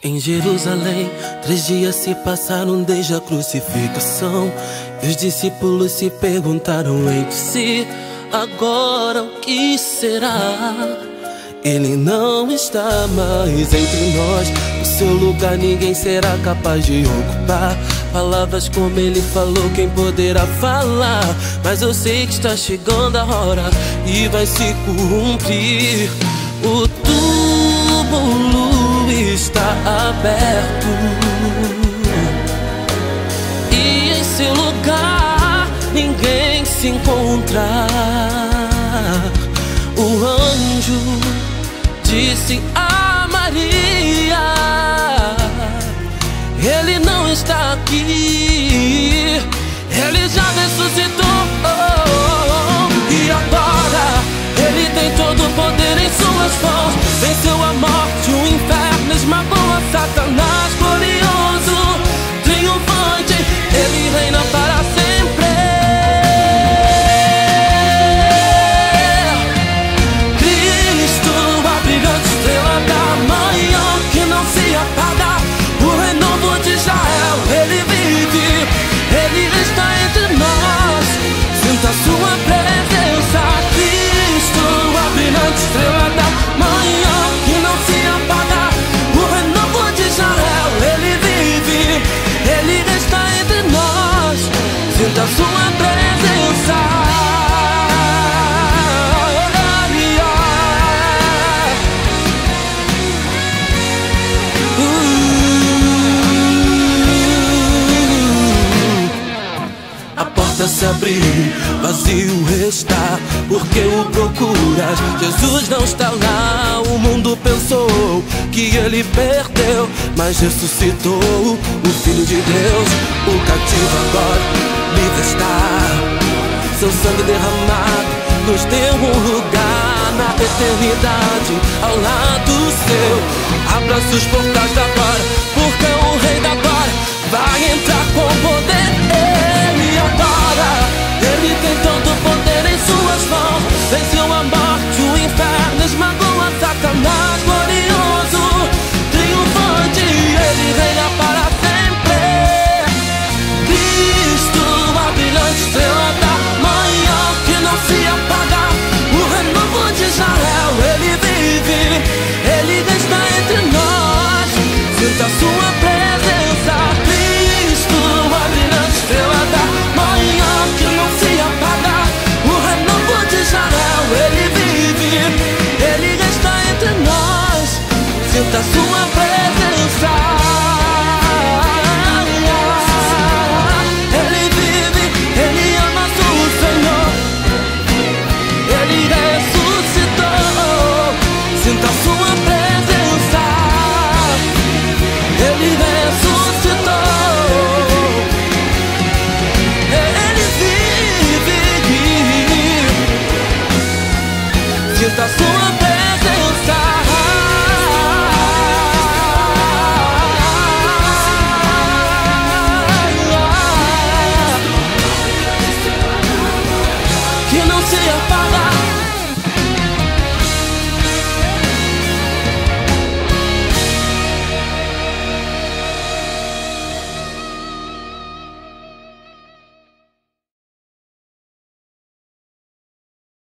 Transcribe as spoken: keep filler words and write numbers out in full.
Em Jerusalém, três dias se passaram desde a crucificação. E os discípulos se perguntaram entre si: agora o que será? Ele não está mais entre nós, o seu lugar ninguém será capaz de ocupar. Palavras como ele falou, quem poderá falar? Mas eu sei que está chegando a hora e vai se cumprir. O túmulo está aberto e em seu lugar ninguém se encontra. O anjo disse a Maria: ele não está aqui, ele já ressuscitou. E agora ele tem todo o poder em suas mãos. Venceu a morte, o inferno, esmagou a Satanás. Glorioso, triunfante, ele reina para sempre. Cristo, a brilhante estrela da manhã que não se apaga, o renovo de Israel. Ele vive, ele está entre nós. Sinta sua presença. Cristo, a brilhante estrela da manhã que não se apaga, o renovo de Israel. Ele vive, ele está entre nós. Sinta sua presença. Se abriu, vazio está, porque o procuras. Jesus não está lá. O mundo pensou que ele perdeu, mas ressuscitou o Filho de Deus. O cativo agora livre está. Seu sangue derramado nos deu um lugar na eternidade ao lado seu. Abra seus portais da glória, porque o Rei da glória vai entrar com poder. Ele agora, ele tem todo o poder em suas mãos. Venceu a morte, o inferno, esmagou a Satanás. Glorioso, triunfante, ele reina para sempre. Cristo, a brilhante estrela da manhã que não se apaga, o renovo de Israel. Ele vive, ele está entre nós. Sinta a sua presença. Cristo, a brilhante estrela da manhã que não se apaga, o renovo de Israel. Ele vive, ele está entre nós. Sinta a sua presença. Ele vive, ele é nosso Senhor. Ele ressuscitou. Sinta a sua presença. Ele ressuscitou. Ele vive. Sinta a sua presença. Que não se apaga,